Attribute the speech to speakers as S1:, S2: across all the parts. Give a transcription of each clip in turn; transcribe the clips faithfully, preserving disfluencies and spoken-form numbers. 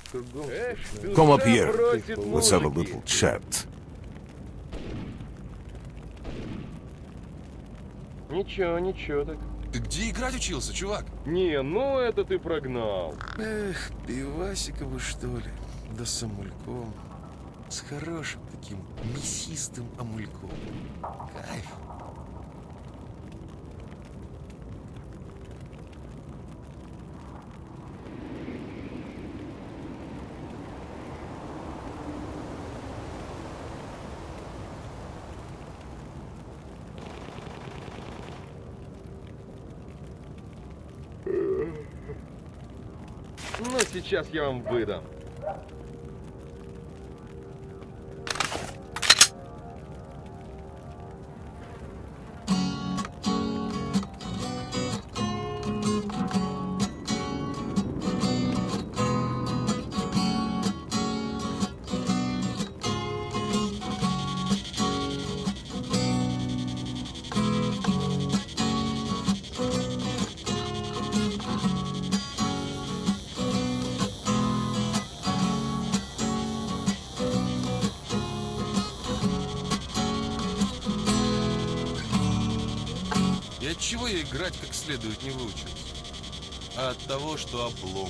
S1: Come up here. Let's have a little chat.
S2: Ничего, ничего так.
S3: Ты где играть учился, чувак?
S2: Не, ну это ты прогнал.
S3: Эх, пивасика вы что ли? Да с амульком. С хорошим таким мясистым амульком. Кайф.
S2: Ну, сейчас я вам выдам.
S3: И от чего я играть как следует не выучился? А от того, что облом.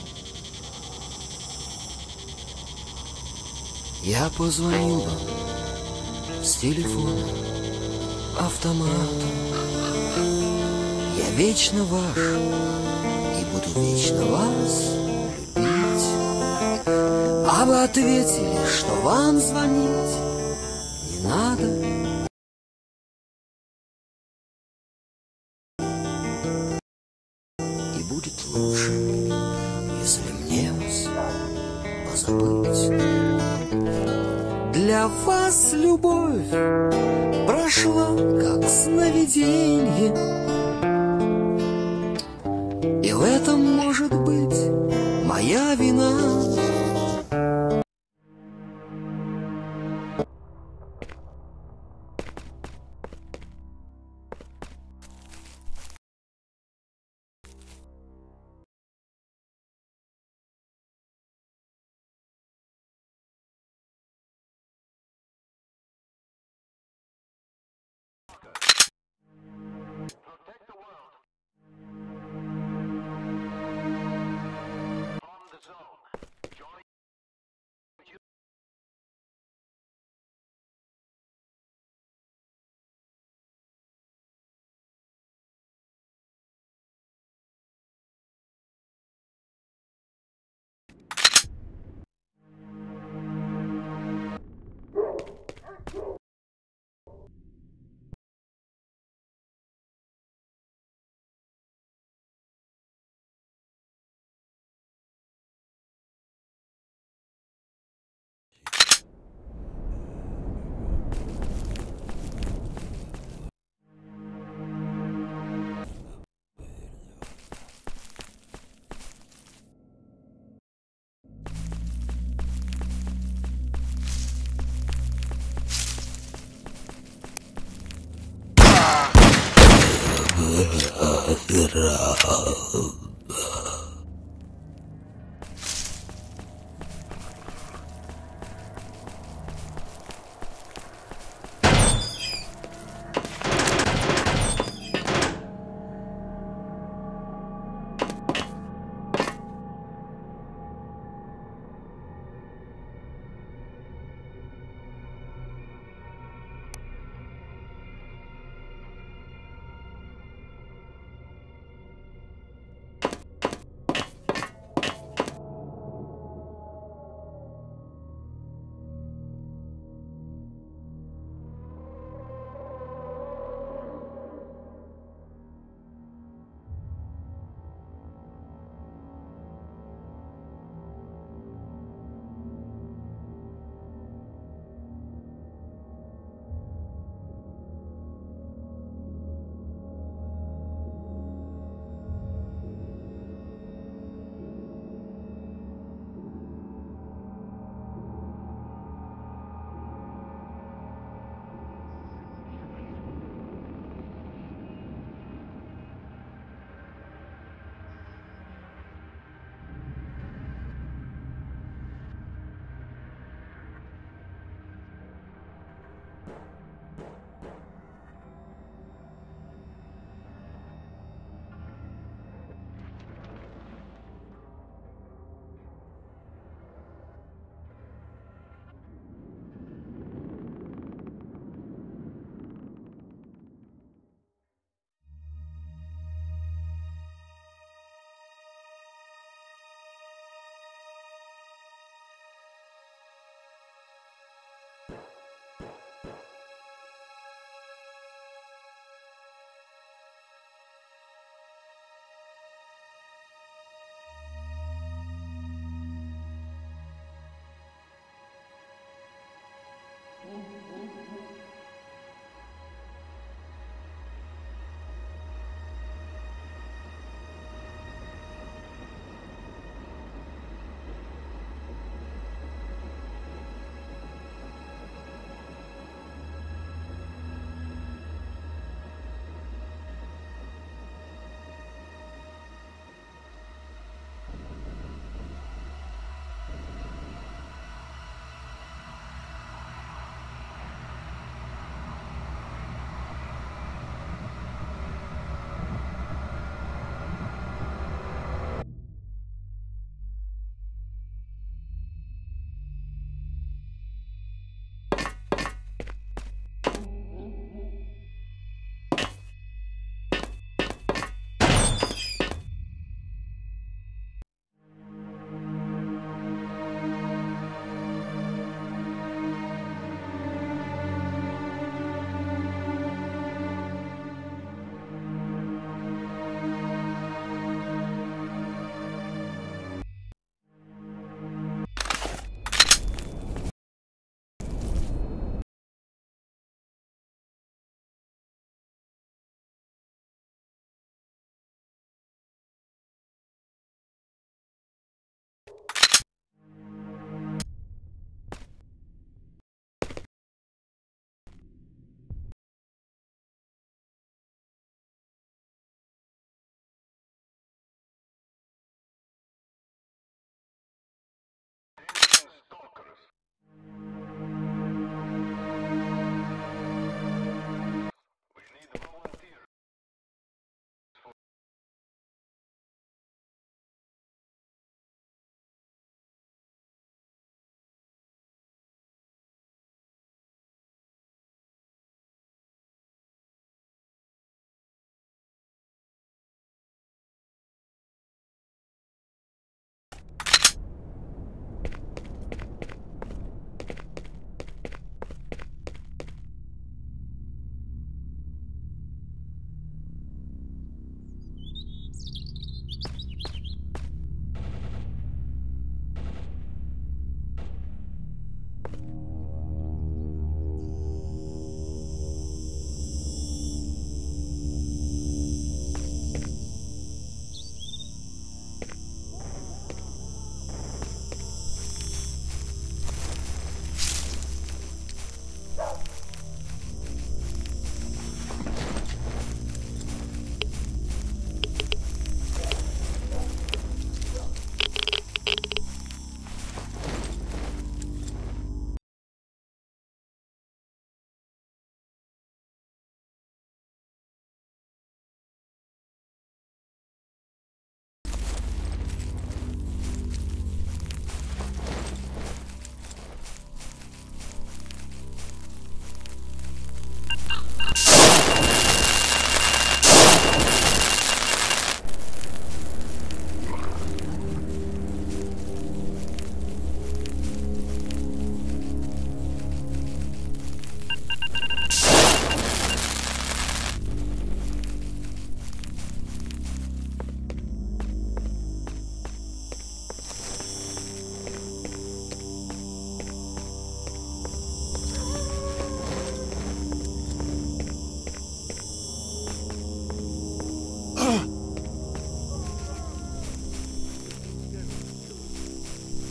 S4: Я позвонил вам с телефона, автомата. Я вечно ваш и буду вечно вас любить. А вы ответили, что вам звонить не надо. И будет лучше, если мне вас позабыть. Для вас любовь прошла, как сновиденье, и в этом может быть моя вина.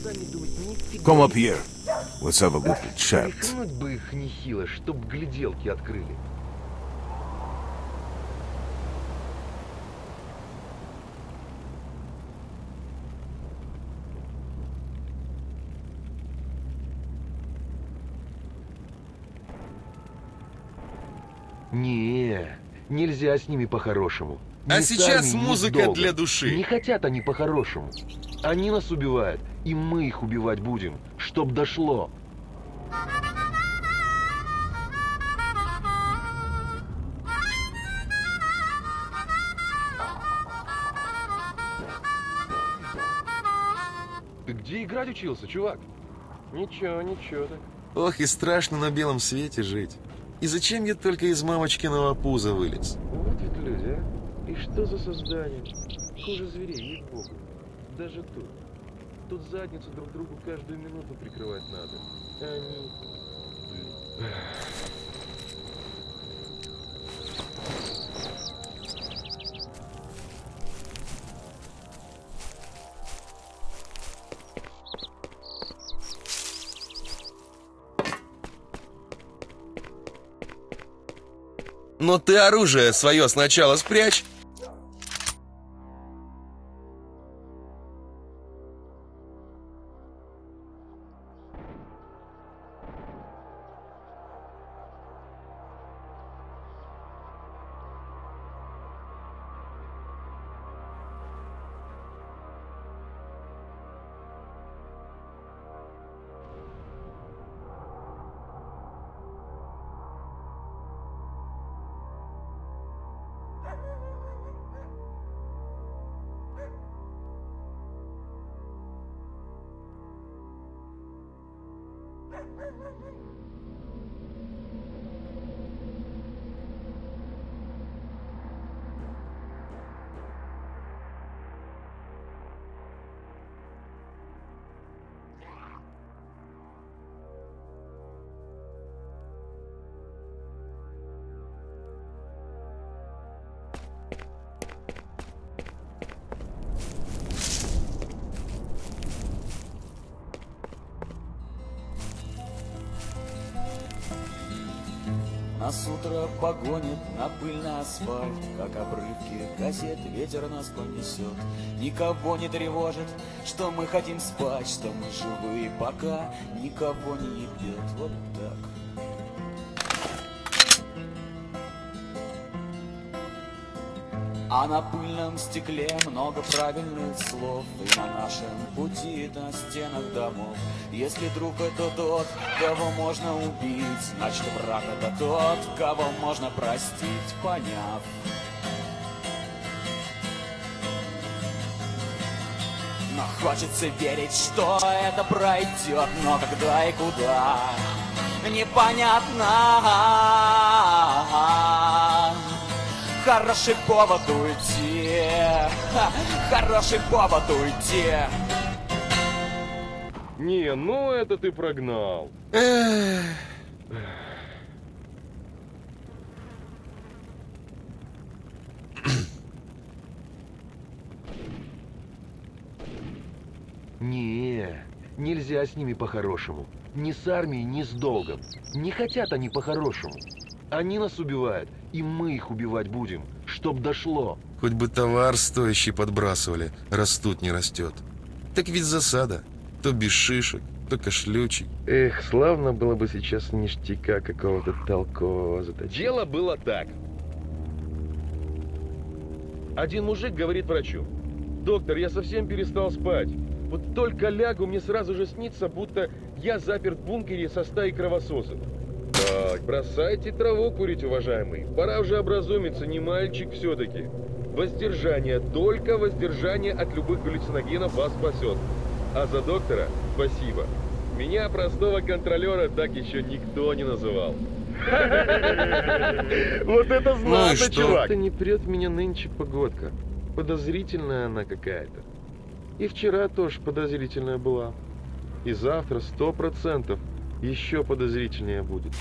S2: глазами думать, нифига.
S1: Come up here. Let's have a little chat.
S2: Тряхнуть бы их нехило, чтоб гляделки открыли. Не, нельзя с ними по-хорошему.
S3: А
S2: Ни
S3: сейчас
S2: сами, ни
S3: музыка
S2: долго.
S3: для души.
S2: Не хотят они по-хорошему. Они нас убивают, и мы их убивать будем, чтоб дошло. Ты где играть учился, чувак? Ничего, ничего так.
S3: Ох, и страшно на белом свете жить. И зачем я только из мамочкиного пуза вылез?
S2: Вот ведь люди, а? И что за создание? Хуже зверей, ей-богу. Даже тут. Тут задницу друг другу каждую минуту прикрывать надо. А они... Блин.
S3: Но ты оружие свое сначала спрячь.
S5: Нас утро погонит на пыльный асфальт, как обрывки газет ветер нас понесет. Никого не тревожит, что мы хотим спать, что мы живые, пока никого не ебет. Вот так. А на пыльном стекле много правильных слов, и на нашем пути на стенах домов. Если друг это тот, кого можно убить, значит враг это тот, кого можно простить, поняв. Но хочется верить, что это пройдет, но когда и куда, непонятно. Хороший повод уйти, хороший повод уйти.
S2: Не, ну это ты прогнал.
S3: Эх.
S2: Не, нельзя с ними по-хорошему. Ни с армией, ни с долгом. Не хотят они по-хорошему. Они нас убивают, и мы их убивать будем, чтоб дошло.
S3: Хоть бы товар стоящий подбрасывали, растут не растет. Так ведь засада. То без шишек, то кашлючий.
S2: Эх, славно было бы сейчас ништяка какого-то толкового заточить. Дело было так. Один мужик говорит врачу: доктор, я совсем перестал спать. Вот только лягу, мне сразу же снится, будто я заперт в бункере со стаей кровососов. Так, бросайте траву курить, уважаемый. Пора уже образумиться, не мальчик все-таки. Воздержание, только воздержание от любых галлюциногенов вас спасет. А за доктора спасибо. Меня, простого контролера, так еще никто не называл. Вот это знато, чувак! Это не прет меня нынче погодка. Подозрительная она какая-то. И вчера тоже подозрительная была. И завтра сто процентов еще подозрительнее будет.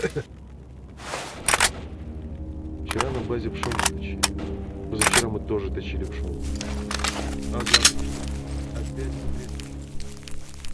S2: Вчера на базе пшон точили. Позавчера мы тоже точили пшон. А завтра опять.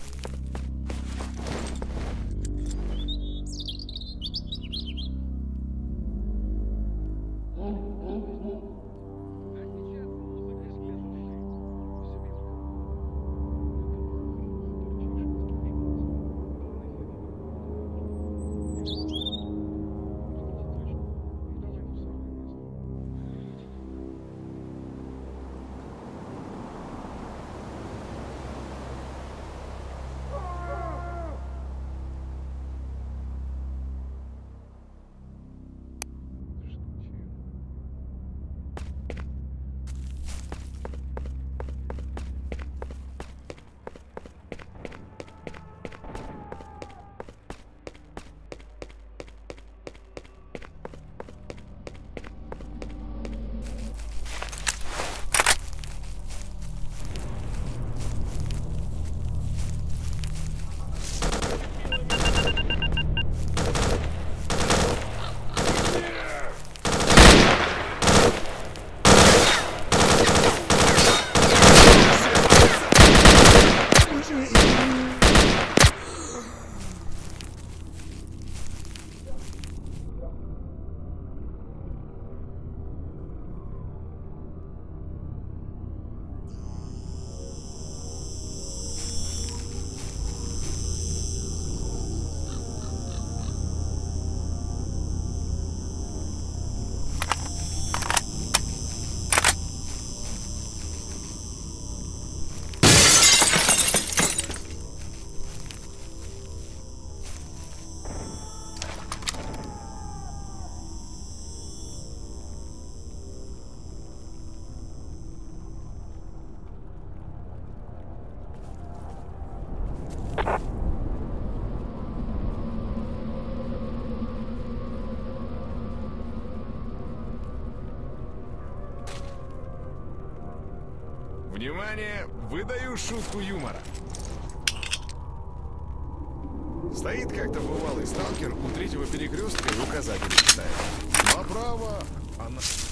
S6: Внимание, выдаю шутку юмора. Стоит как-то бывалый сталкер у третьего перекрестка и указатели читает. Направо, а на...